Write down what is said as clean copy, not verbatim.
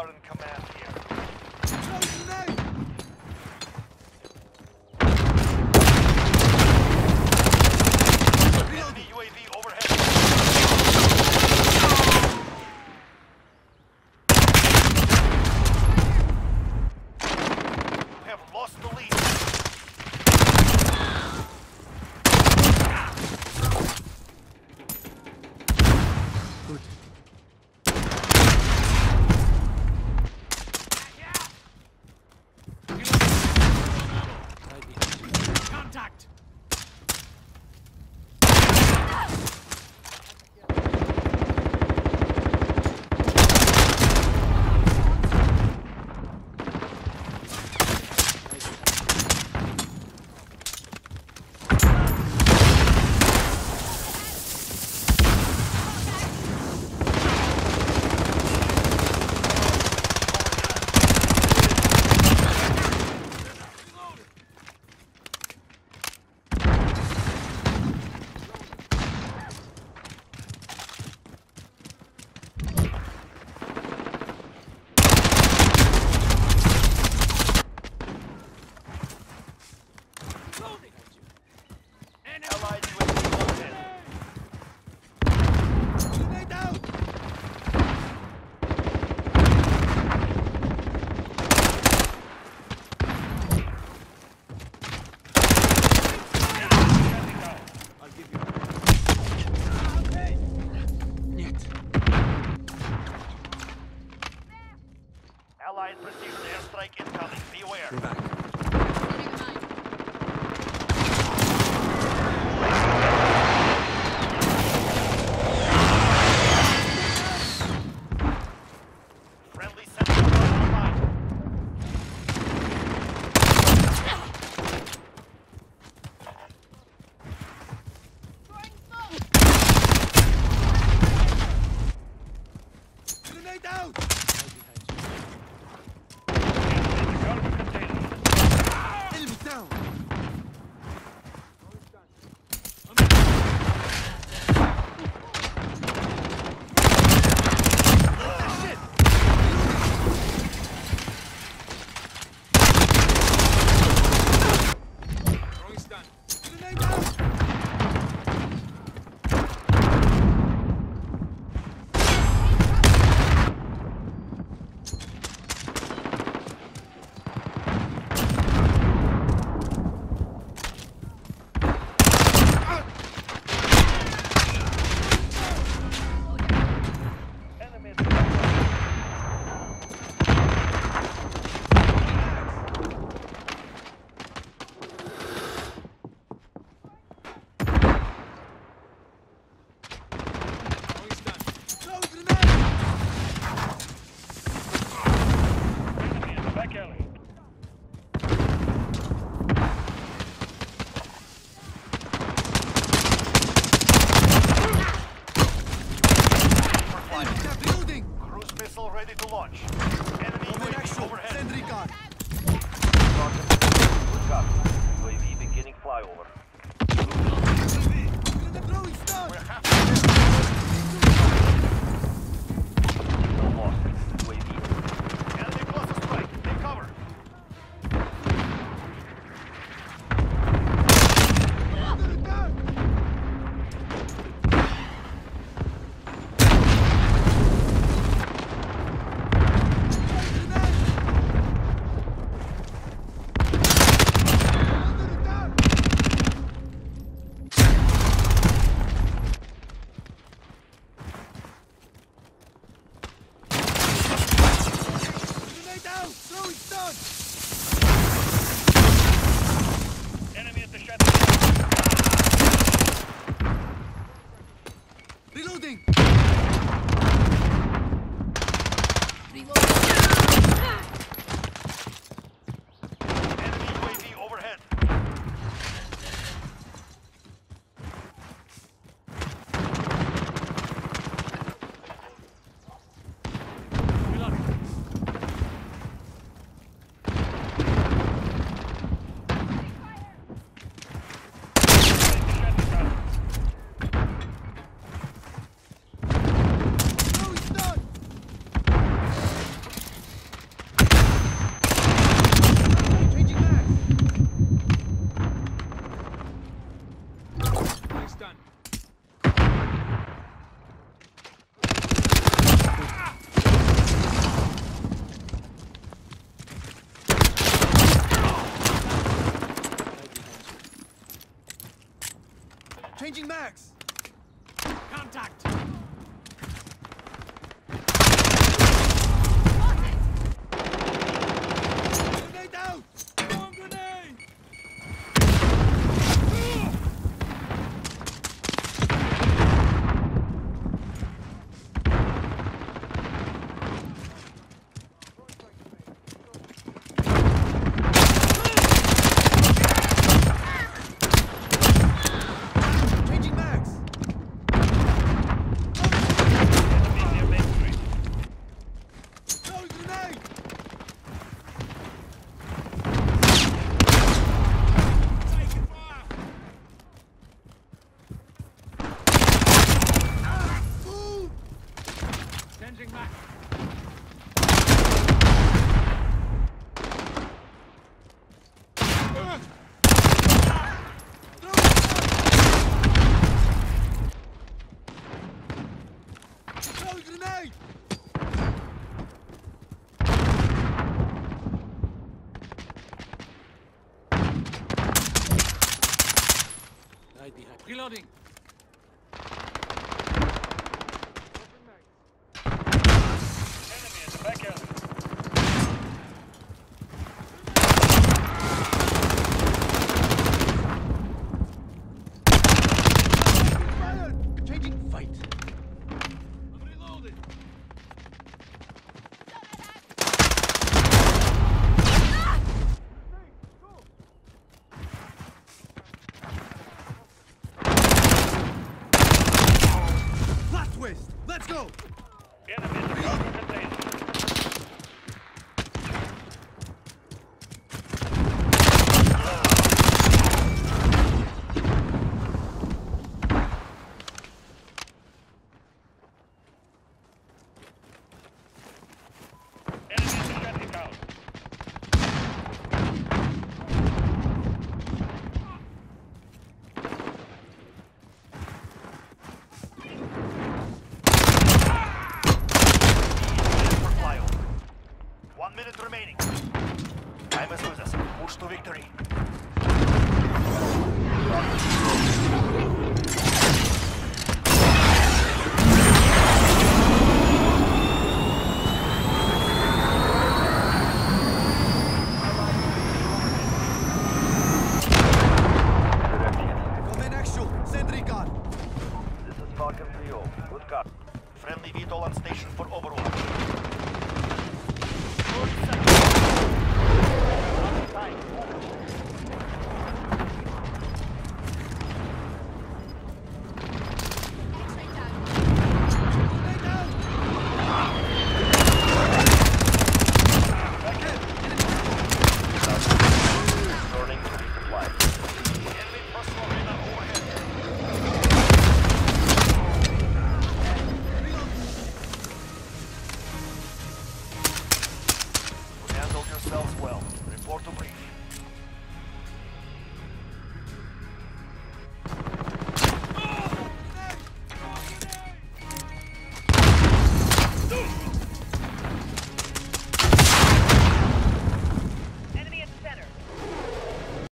are in command here. Enemy UAV overhead. We have lost the lead. Good. Contact! Allied UAV overhead. Grenade out! I'll give you. Нет. Allied precision airstrike incoming. Be aware. We're back. Friendly sentry online. Grenade out! Cargo container. Enemy down! Throwing stun. Grenade out! Enemy Throwing stun. Throw grenade! in the back alley. We're flying. Reloading! Cruise missile ready to launch. Enemy Open UAV action! overhead. Sentry gun! Good copy. UAV beginning flyover. Grenade throwing stun! We're half no lost. UAV. Enemy cluster strike. Take cover. Under attack! Grenade! grenade! Right behind. Reloading. Enemy in the back alley. Fire! Changing fight. I'm reloading. Plot twist! Let's go! Enemy in the cargo container. Enemy in the shanty town. For flyover. 1 minute remaining. Time is with us. Push to victory. Command actual. Send recon. This is Falcon 3-0. Good cop. Friendly VTOL on station for overwatch. 40 seconds.